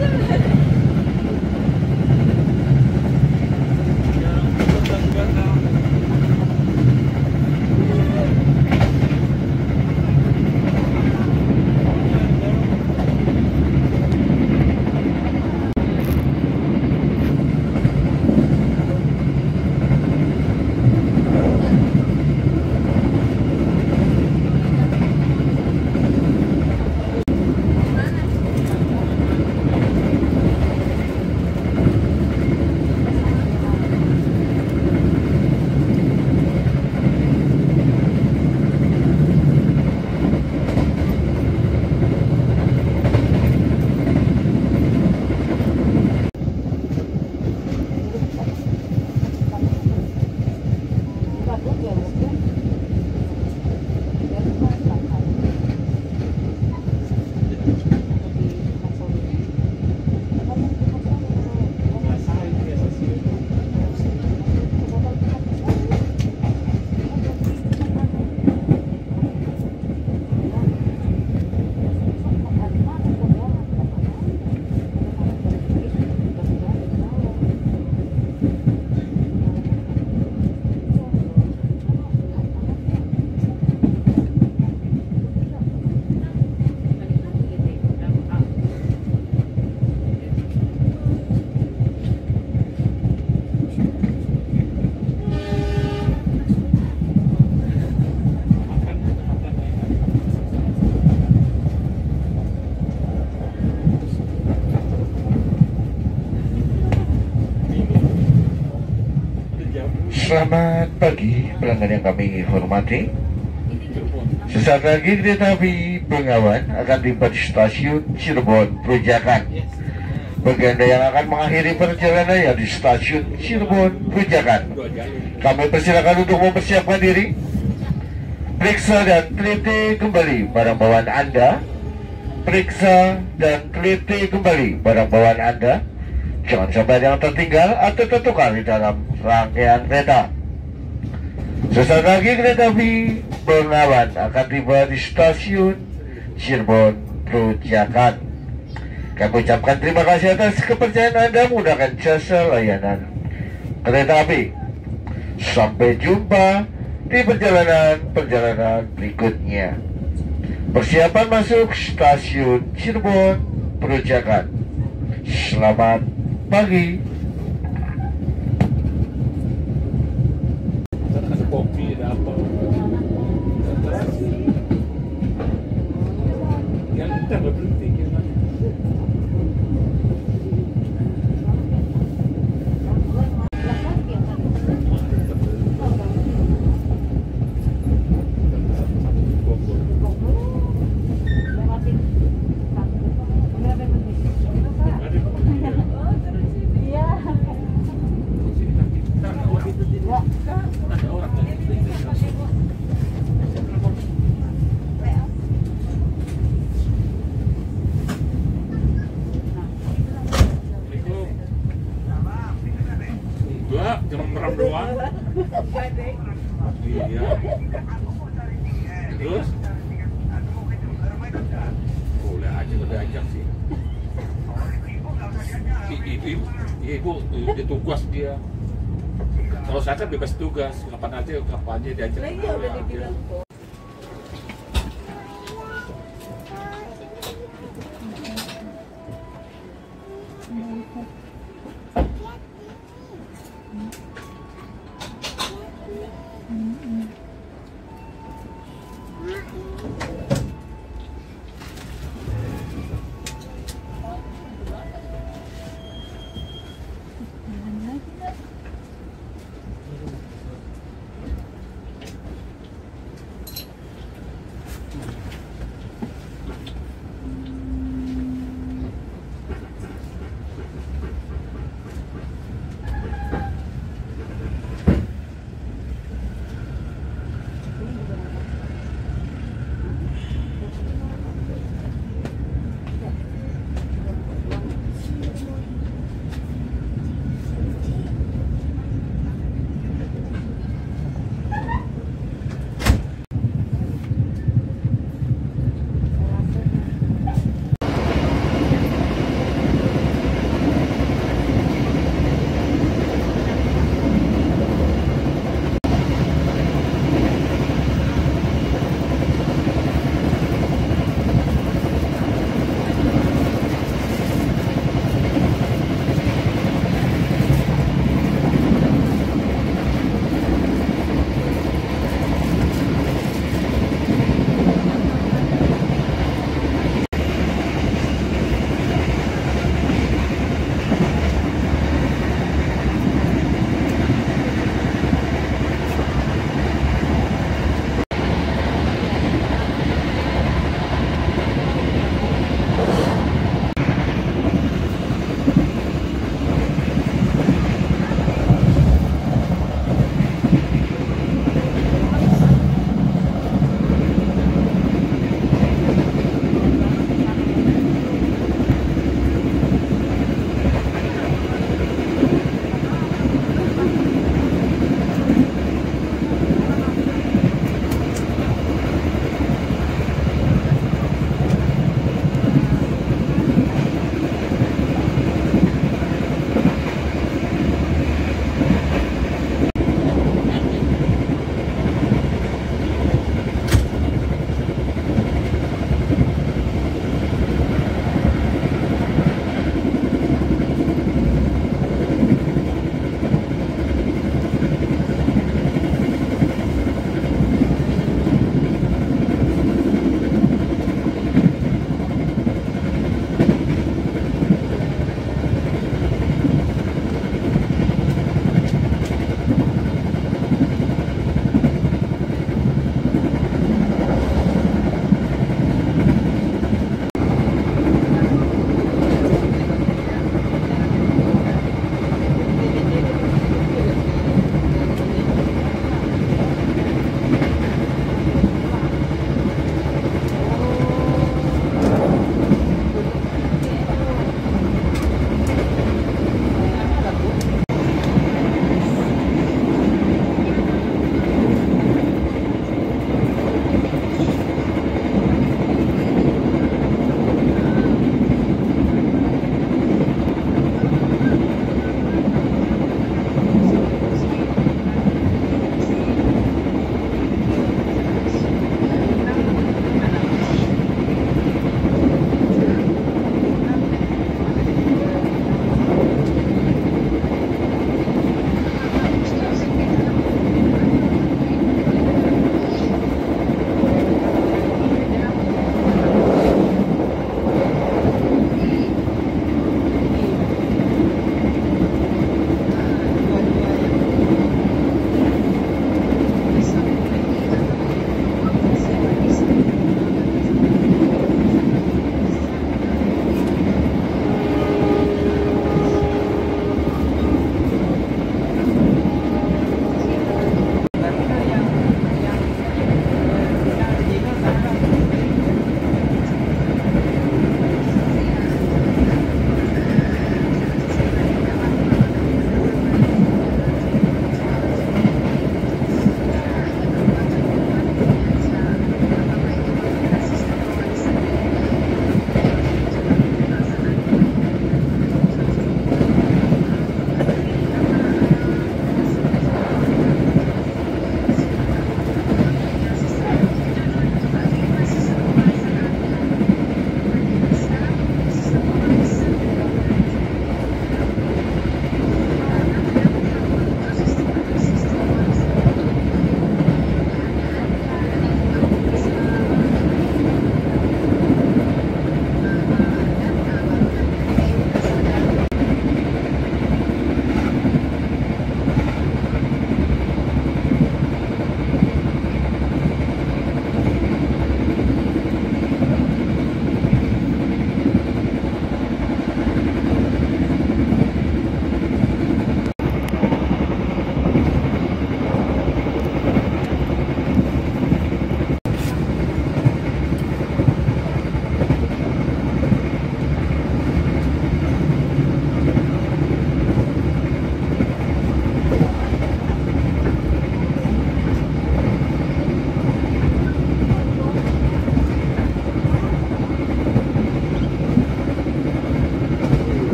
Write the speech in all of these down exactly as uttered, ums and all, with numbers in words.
Selamat pagi pelanggan yang kami hormati. Sesaat lagi kereta api Bengawan akan tiba di stasiun Cirebon Perujakan. Bagi Anda yang akan mengakhiri perjalanan ya di stasiun Cirebon Perujakan, kami persilakan untuk mempersiapkan diri, periksa dan teliti kembali barang bawaan Anda. Periksa dan teliti kembali barang bawaan Anda. Jangan sampai ada yang tertinggal atau tertukar di dalam rangkaian kereta. Sesaat lagi kereta api Bengawan akan tiba di stasiun Cirebon Perujakan. Kami ucapkan terima kasih atas kepercayaan Anda menggunakan jasa layanan kereta api. Sampai jumpa di perjalanan-perjalanan berikutnya. Persiapan masuk stasiun Cirebon Perujakan. Selamat pagi. Ada kopi, ada apa? Yang kita nggak berhenti gimana? Cuma merem doang. Iya. Terus? Boleh aja, boleh ajak sih. Ibu, ibu, ibu tugas dia. Kalau saya kan bebas tugas, kapan aja, kapan aja diajak. Iya, udah dibilang.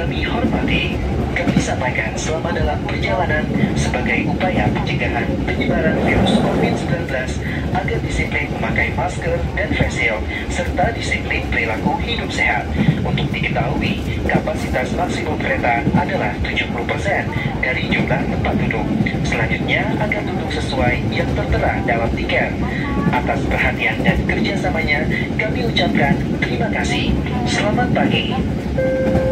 kami hormati, kami sampaikan selama dalam perjalanan sebagai upaya pencegahan penyebaran virus covid sembilan belas agar disiplin memakai masker dan face shield serta disiplin perilaku hidup sehat. Untuk diketahui, kapasitas maksimum kereta adalah tujuh puluh persen dari jumlah tempat duduk. Selanjutnya akan duduk sesuai yang tertera dalam tiket. Atas perhatian dan kerjasamanya, kami ucapkan terima kasih. Selamat pagi.